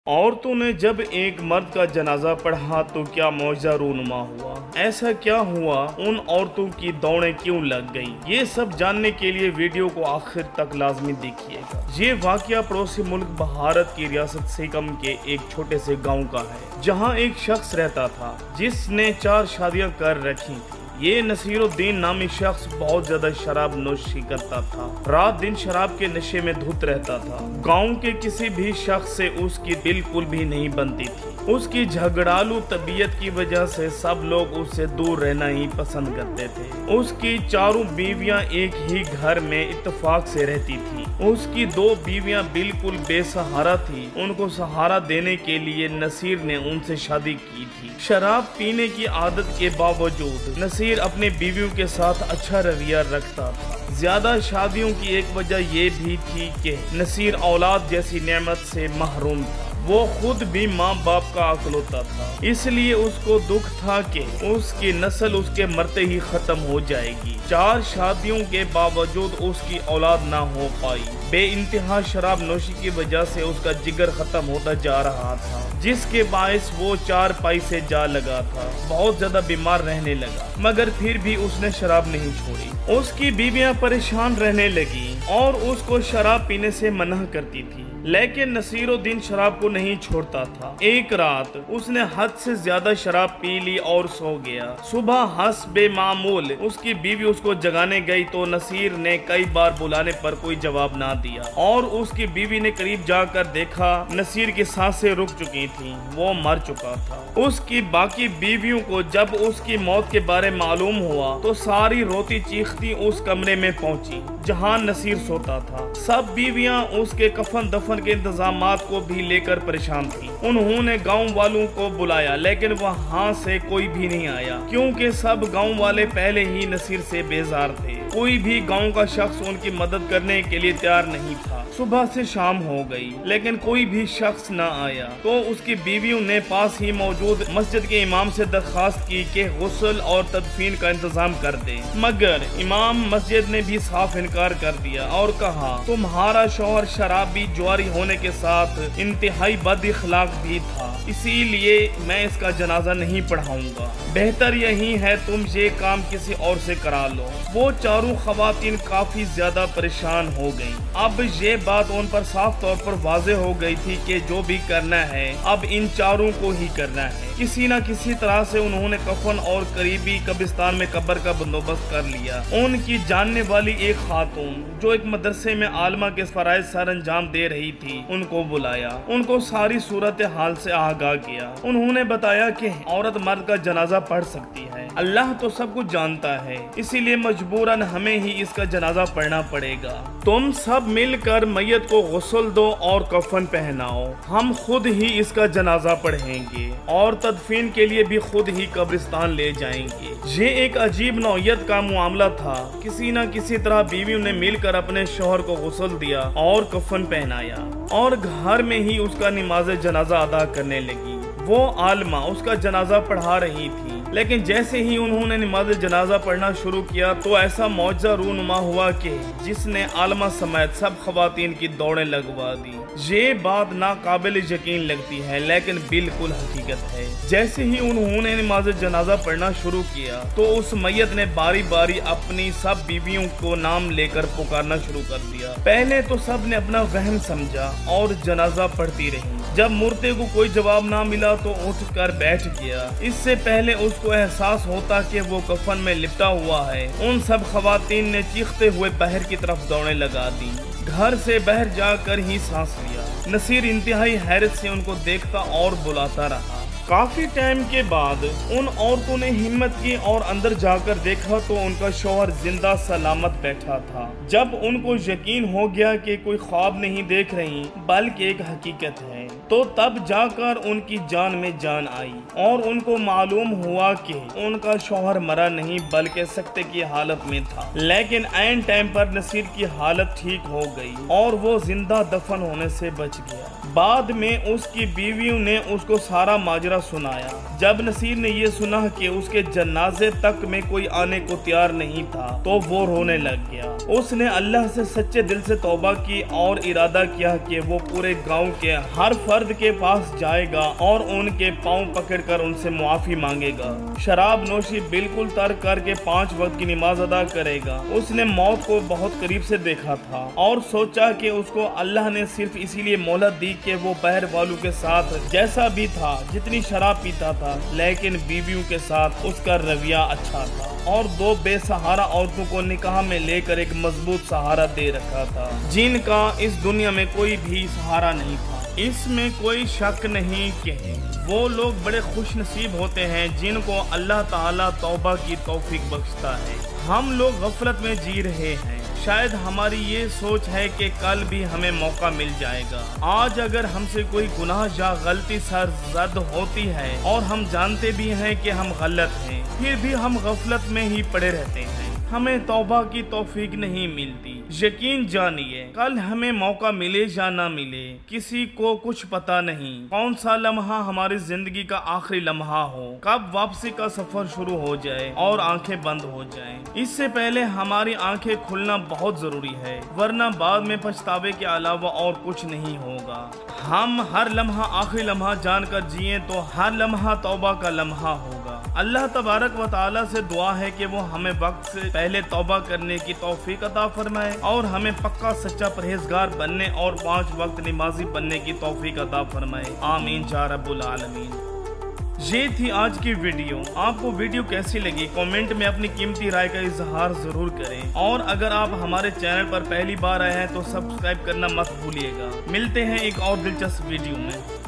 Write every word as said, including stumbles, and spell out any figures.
عورتوں نے جب ایک مرد کا جنازہ پڑھا تو کیا معجزہ رونما ہوا، ایسا کیا ہوا، ان عورتوں کی دوڑیں کیوں لگ گئیں، یہ سب جاننے کے لیے ویڈیو کو آخر تک لازمی دیکھیے گا۔ یہ واقعہ پڑوسی ملک بھارت کی ریاست سکم کے ایک چھوٹے سے گاؤں کا ہے، جہاں ایک شخص رہتا تھا جس نے چار شادیاں کر رکھی تھی۔ یہ نصیر الدین نامی شخص بہت زیادہ شراب نوشی کرتا تھا، رات دن شراب کے نشے میں دھت رہتا تھا۔ گاؤں کے کسی بھی شخص سے اس کی بالکل بھی نہیں بنتی تھی۔ اس کی جھگڑالو طبیعت کی وجہ سے سب لوگ اس سے دور رہنا ہی پسند کرتے تھے۔ اس کی چاروں بیویاں ایک ہی گھر میں اتفاق سے رہتی تھیں۔ اس کی دو بیویاں بالکل بے سہارا تھی، ان کو سہارا دینے کے لیے نصیر نے ان سے شادی کی تھی۔ شراب پینے کی عادت کے باوجود نصیر اپنی بیویوں کے ساتھ اچھا رویہ رکھتا تھا۔ زیادہ شادیوں کی ایک وجہ یہ بھی تھی کہ نصیر اولاد جیسی نعمت سے محروم تھا۔ وہ خود بھی ماں باپ کا اکلوتا تھا، اس لیے اس کو دکھ تھا کہ اس کی نسل اس کے مرتے ہی ختم ہو جائے گی۔ چار شادیوں کے باوجود اس کی اولاد نہ ہو پائی۔ بے انتہا شراب نوشی کی وجہ سے اس کا جگر ختم ہوتا جا رہا تھا، جس کے باعث وہ چار پائی سے جا لگا تھا، بہت زیادہ بیمار رہنے لگا، مگر پھر بھی اس نے شراب نہیں چھوڑی۔ اس کی بیویاں پریشان رہنے لگی اور اس کو شراب پینے سے منع کرتی تھی، لیکن نصیر الدین شراب کو نہیں چھوڑتا تھا۔ ایک رات اس نے حد سے زیادہ شراب پی لی اور سو گیا۔ صبح حسب معمول اس کی بیوی اس کو جگانے گئی تو نصیر نے کئی بار بلانے پر کوئی جواب نہ دیا، اور اس کی بیوی نے قریب جا کر دیکھا نصیر کی سانسیں رک چکی تھیں، وہ مر چکا تھا۔ اس کی باقی بیویوں کو جب اس کی موت کے بارے معلوم ہوا تو ساری روتی چیختی اس کمرے میں پہنچی جہاں نصیر سوتا تھا۔ سب بیویاں اس کے کفن دفن کے انتظامات کو بھی لے کر پریشان تھی۔ انہوں نے گاؤں والوں کو بلایا، لیکن وہاں سے کوئی بھی نہیں آیا، کیونکہ سب گاؤں والے پہلے ہی نصیر سے بیزار تھے۔ کوئی بھی گاؤں کا شخص ان کی مدد کرنے کے لیے تیار نہیں تھا۔ صبح سے شام ہو گئی لیکن کوئی بھی شخص نہ آیا، تو اس کی بیویوں نے پاس ہی موجود مسجد کے امام سے درخواست کی کہ غسل اور تدفین کا انتظام کر دے، مگر امام مسجد نے بھی صاف انکار کر دیا اور کہا تمہارا شوہر شرابی جواری ہونے کے ساتھ انتہائی بد اخلاق بھی تھا، اسی لیے میں اس کا جنازہ نہیں پڑھاؤں گا، بہتر یہی ہے تم یہ کام کسی اور سے کرا لو۔ وہ چاروں خواتین کافی زیادہ پریشان ہو گئیں۔ اب یہ بات ان پر صاف طور پر واضح ہو گئی تھی کہ جو بھی کرنا ہے اب ان چاروں کو ہی کرنا ہے۔ کسی نہ کسی طرح سے انہوں نے کفن اور قریبی قبرستان میں قبر کا بندوبست کر لیا۔ ان کی جاننے والی ایک خاتون جو ایک مدرسے میں عالمہ کے فرائض سر انجام دے رہی تھی ان کو بلایا، ان کو ساری صورتحال سے آگاہ کیا۔ انہوں نے بتایا کہ عورت مرد کا جنازہ پڑھ سکتی ہے، اللہ تو سب کچھ جانتا ہے، اسی لیے مجبوراً ہمیں ہی اس کا جنازہ پڑھنا پڑے گا۔ تم سب مل کر میت کو غسل دو اور کفن پہناؤ، ہم خود ہی اس کا جنازہ پڑھیں گے اور تدفین کے لیے بھی خود ہی قبرستان لے جائیں گے۔ یہ ایک عجیب نوعیت کا معاملہ تھا۔ کسی نہ کسی طرح بیویوں نے مل کر اپنے شوہر کو غسل دیا اور کفن پہنایا اور گھر میں ہی اس کا نماز جنازہ ادا کرنے لگی۔ وہ عالمہ اس کا جنازہ پڑھا رہی تھی، لیکن جیسے ہی انہوں نے نماز جنازہ پڑھنا شروع کیا تو ایسا معجزہ رونما ہوا کہ جس نے عالمہ سمیت سب خواتین کی دوڑیں لگوا دی۔ یہ بات ناقابل یقین لگتی ہے لیکن بالکل حقیقت ہے۔ جیسے ہی انہوں نے نماز جنازہ پڑھنا شروع کیا تو اس میت نے باری باری اپنی سب بیویوں کو نام لے کر پکارنا شروع کر دیا۔ پہلے تو سب نے اپنا وہم سمجھا اور جنازہ پڑھتی رہی۔ جب مردے کو کوئی جواب نہ ملا تو اٹھ کر بیٹھ گیا۔ اس سے پہلے اس کو احساس ہوتا کہ وہ کفن میں لپٹا ہوا ہے، ان سب خواتین نے چیختے ہوئے باہر کی طرف دوڑیں لگا دی۔ گھر سے باہر جا کر ہی سانس لیا۔ نصیر انتہائی حیرت سے ان کو دیکھتا اور بلاتا رہا۔ کافی ٹائم کے بعد ان عورتوں نے ہمت کی اور اندر جا کر دیکھا تو ان کا شوہر زندہ سلامت بیٹھا تھا۔ جب ان کو یقین ہو گیا کہ کوئی خواب نہیں دیکھ رہی بلکہ ایک حقیقت ہے تو تب جا کر ان کی جان میں جان آئی اور ان کو معلوم ہوا کہ ان کا شوہر مرا نہیں بلکہ سکتے کی حالت میں تھا، لیکن عین ٹائم پر نصیر کی حالت ٹھیک ہو گئی اور وہ زندہ دفن ہونے سے بچ گیا۔ بعد میں اس کی بیویوں نے اس کو سارا ماجرا سنایا۔ جب نصیر نے یہ سنا کہ اس کے جنازے تک میں کوئی آنے کو تیار نہیں تھا تو وہ رونے لگ گیا۔ اس نے اللہ سے سچے دل سے توبہ کی اور ارادہ کیا کہ وہ پورے گاؤں کے ہر فرد مرد کے پاس جائے گا اور ان کے پاؤں پکڑ کر ان سے معافی مانگے گا، شراب نوشی بالکل ترک کر کے پانچ وقت کی نماز ادا کرے گا۔ اس نے موت کو بہت قریب سے دیکھا تھا اور سوچا کہ اس کو اللہ نے صرف اسی لیے مہلت دی کہ وہ بہر والوں کے ساتھ جیسا بھی تھا، جتنی شراب پیتا تھا، لیکن بیویوں کے ساتھ اس کا رویہ اچھا تھا اور دو بے سہارا عورتوں کو نکاح میں لے کر ایک مضبوط سہارا دے رکھا تھا جن کا اس دنیا میں کوئی بھی سہارا نہیں تھا۔ اس میں کوئی شک نہیں کہ وہ لوگ بڑے خوش نصیب ہوتے ہیں جن کو اللہ تعالیٰ توبہ کی توفیق بخشتا ہے۔ ہم لوگ غفلت میں جی رہے ہیں، شاید ہماری یہ سوچ ہے کہ کل بھی ہمیں موقع مل جائے گا۔ آج اگر ہم سے کوئی گناہ یا غلطی سرزد ہوتی ہے اور ہم جانتے بھی ہیں کہ ہم غلط ہیں، پھر بھی ہم غفلت میں ہی پڑے رہتے ہیں، ہمیں توبہ کی توفیق نہیں ملتی۔ یقین جانیے کل ہمیں موقع ملے یا نہ ملے، کسی کو کچھ پتا نہیں کون سا لمحہ ہماری زندگی کا آخری لمحہ ہو، کب واپسی کا سفر شروع ہو جائے اور آنکھیں بند ہو جائیں۔ اس سے پہلے ہماری آنکھیں کھلنا بہت ضروری ہے، ورنہ بعد میں پچھتاوے کے علاوہ اور کچھ نہیں ہوگا۔ ہم ہر لمحہ آخری لمحہ جان کر جئیں تو ہر لمحہ توبہ کا لمحہ ہوگا۔ اللہ تبارک و تعالی سے دعا ہے کہ وہ ہمیں وقت سے پہلے توبہ کرنے کی توفیق عطا فرمائے اور ہمیں پکا سچا پرہیزگار بننے اور پانچ وقت نمازی بننے کی توفیق عطا فرمائے، آمین یا رب العالمین۔ یہ تھی آج کی ویڈیو۔ آپ کو ویڈیو کیسی لگی کامنٹ میں اپنی قیمتی رائے کا اظہار ضرور کریں، اور اگر آپ ہمارے چینل پر پہلی بار آئے ہیں تو سبسکرائب کرنا مت بھولیے گا۔ ملتے ہیں ایک اور دلچسپ ویڈیو میں۔